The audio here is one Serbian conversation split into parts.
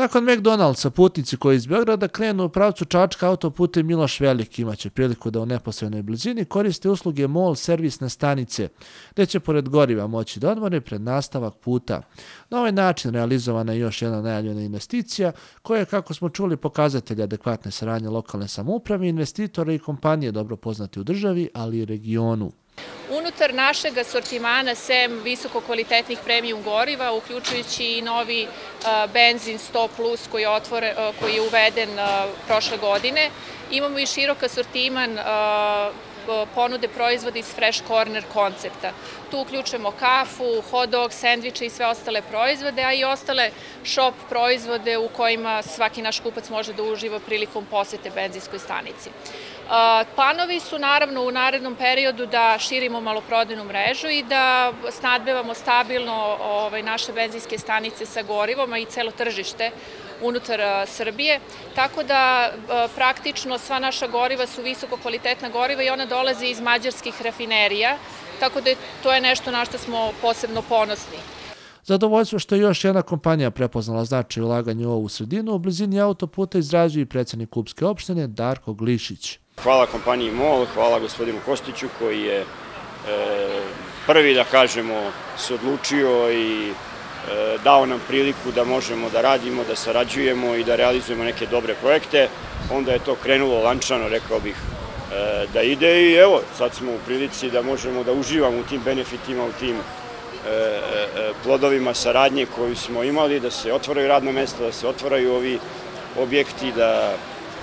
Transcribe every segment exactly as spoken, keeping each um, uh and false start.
Nakon McDonald'sa, putnici koji iz Beograda krenu u pravcu Čačka autoputem Miloš Veliki imaće priliku da u neposrednoj blizini koriste usluge MOL servisne stanice, gde će pored goriva moći da odmore pred nastavak puta. Na ovaj način realizovana je još jedna najavljena investicija koja je, kako smo čuli, pokazatelj adekvatne saradnje lokalne samouprave, investitora i kompanije dobro poznati u državi, ali i regionu. Unutar našeg asortimana, sem visokokvalitetnih premium goriva, uključujući i novi benzin sto plus koji je uveden prošle godine, imamo i širok asortiman ponude proizvoda iz Fresh Corner koncepta. Tu uključujemo kafu, hot dog, sendviče i sve ostale proizvode, a i ostale shop proizvode u kojima svaki naš kupac može da uživa prilikom posete benzinskoj stanici. Planovi su naravno u narednom periodu da širimo maloprodajnu mrežu i da snabdevamo stabilno naše benzinske stanice sa gorivom, a i celo tržište unutar Srbije, tako da praktično sva naša goriva su visoko kvalitetna goriva i ona dolaze iz mađarskih rafinerija, tako da to je nešto na što smo posebno ponosni. Zadovoljstvo što je još jedna kompanija prepoznala značaj ulaganja u ovu sredinu, u blizini autoputa izrazio i predsjednik Klubske opštine Darko Glišić. Hvala kompaniji MOL, hvala gospodinu Kostiću koji je prvi, da kažemo, se odlučio i dao nam priliku da možemo da radimo, da sarađujemo i da realizujemo neke dobre projekte. Onda je to krenulo lančano, rekao bih, da ide i evo, sad smo u prilici da možemo da uživamo u tim benefitima, u tim plodovima saradnje koju smo imali, da se otvaraju radna mesta, da se otvaraju ovi objekti, da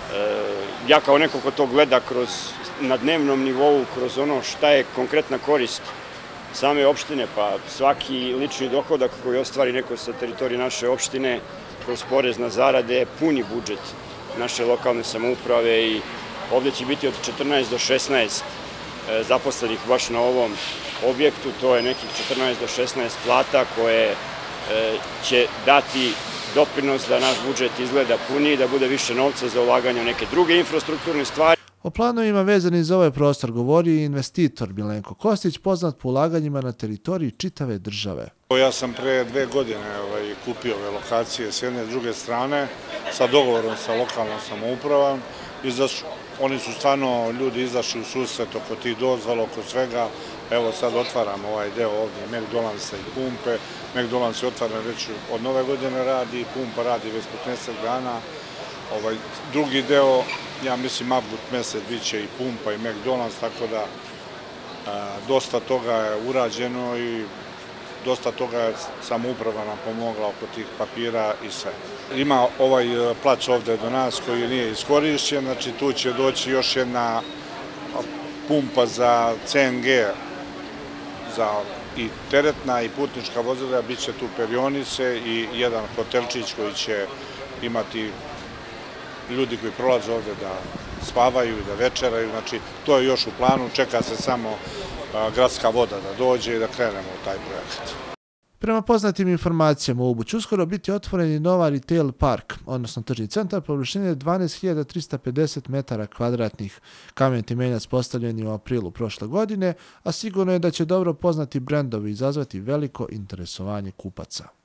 ja kao neko ko to gleda na dnevnom nivou, kroz ono šta je konkretna korist same opštine, pa svaki lični dohodak koji ostvari neko sa teritorije naše opštine kroz porez na zarade puni budžet naše lokalne samouprave i ovdje će biti od četrnaest do šesnaest zaposlenih baš na ovom objektu, to je nekih četrnaest do šesnaest plata koje će dati doprinos da naš budžet izgleda puniji, da bude više novca za ulaganje u neke druge infrastrukturne stvari. O planovima vezani za ovaj prostor govori i investitor Milenko Kostić, poznat po ulaganjima na teritoriji čitave države. Ja sam pre dve godine kupio ove lokacije s jedne i s druge strane sa dogovorom sa lokalnom samoupravom. Oni su stvarno ljudi izašli u susret oko tih dozvola, oko svega. Evo sad otvaramo ovaj deo ovdje McDonald'sa i pumpe. McDonald's je otvaran već od nove godine radi, pumpa radi već petnaest dana. Drugi deo, ja mislim, avgust mesec biće i pumpa i McDonald's, tako da dosta toga je urađeno i dosta toga je samouprava nam pomogla oko tih papira i sve. Ima ovaj plac ovde do nas koji nije iskorišćen, znači tu će doći još jedna pumpa za C N G, za i teretna i putnička vozila, bit će tu perionice i jedan hotelčić koji će imati ljudi koji prolaze ovde da spavaju i da večeraju, znači to je još u planu, čeka se samo gradska voda da dođe i da krenemo u taj projekat. Prema poznatim informacijama, u Ubu će uskoro biti otvoren i nova retail park, odnosno tržni centar površine dvanaest hiljada trista pedeset metara kvadratnih. Kamen temeljac postavljen je u aprilu prošle godine, a sigurno je da će dobro poznati brendovi izazvati veliko interesovanje kupaca.